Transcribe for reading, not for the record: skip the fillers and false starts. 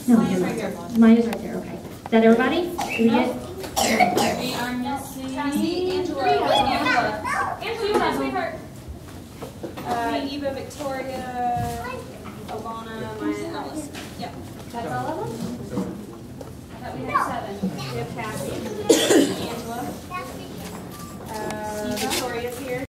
No, Mine's you're right here. not. Mine is right there, okay. Is that everybody? Did we get? We are missing Angela. Angela, you have sweetheart. Eva, Victoria, Alana, Maya, and Alice. Yep. That's all of them? I thought we had 7. We have Cassie, Angela, Victoria's here.